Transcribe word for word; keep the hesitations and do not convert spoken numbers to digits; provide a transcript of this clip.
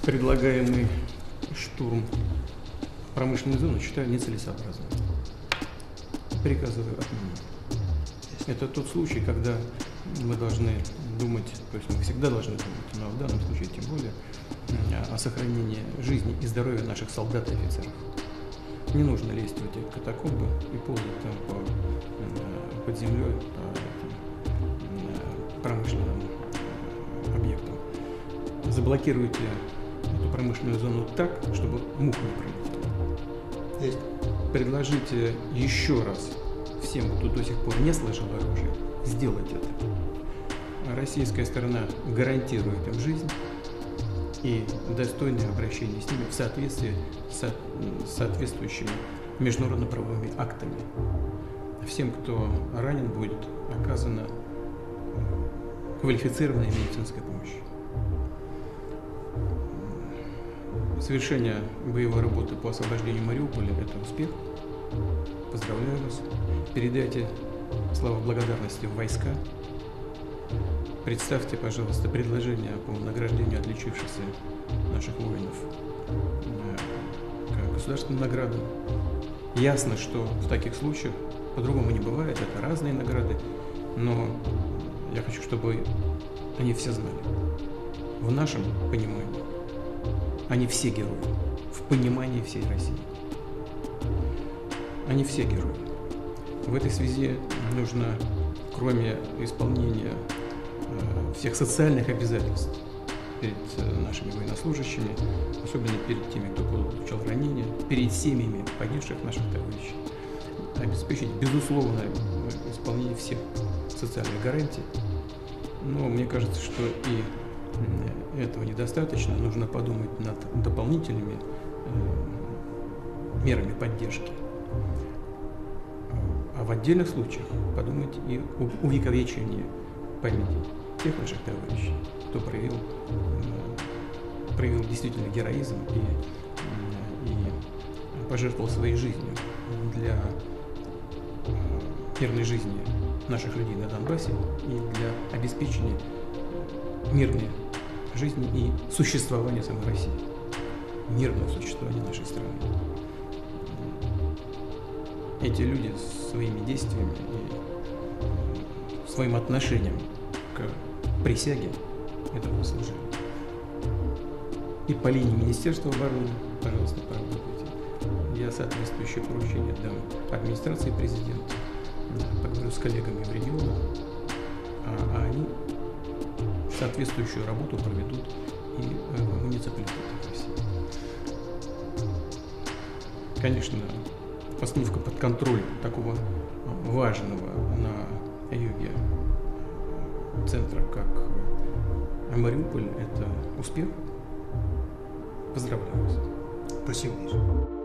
Предлагаемый штурм промышленной зоны считаю нецелесообразным. Приказываю отменить. Это тот случай, когда мы должны думать, то есть мы всегда должны думать, но в данном случае тем более, о сохранении жизни и здоровья наших солдат и офицеров. Не нужно лезть в эти катакомбы и ползать там по, под землей по этим промышленным объектам. Заблокируйте эту промышленную зону так, чтобы мух не пролетел. Есть. Предложите еще раз всем, кто до сих пор не сложил оружие, сделать это. Российская сторона гарантирует им жизнь и достойное обращение с ними в соответствии с соответствующими международно-правовыми актами. Всем, кто ранен, будет оказана квалифицированная медицинская помощь. Совершение боевой работы по освобождению Мариуполя – это успех. Поздравляю вас. Передайте слова благодарности в войска. Представьте, пожалуйста, предложение по награждению отличившихся наших воинов как государственную награду. Ясно, что в таких случаях по-другому не бывает, это разные награды, но я хочу, чтобы они все знали. В нашем понимании они все герои, в понимании всей России. Они все герои. В этой связи нужно, кроме исполнения э, всех социальных обязательств перед э, нашими военнослужащими, особенно перед теми, кто получил ранения, перед семьями погибших наших товарищей, обеспечить безусловное исполнение всех социальных гарантий. Но мне кажется, что и этого недостаточно. Нужно подумать над дополнительными э, мерами поддержки. А в отдельных случаях подумать и об увековечении памяти тех наших товарищей, кто проявил, э, проявил действительно героизм и, э, и пожертвовал своей жизнью для э, мирной жизни наших людей на Донбассе и для обеспечения мирной жизни и существования самой России, мирного существования нашей страны. Эти люди своими действиями и своим отношением к присяге этого заслужили. И по линии Министерства обороны, пожалуйста, поработайте. Я соответствующее поручение дам администрации президента, поговорю с коллегами в регионах, а, а они соответствующую работу проведут и в муниципалитетах России. Конечно, постановка под контроль такого важного на юге центра, как Мариуполь, это успех. Поздравляю вас. Спасибо.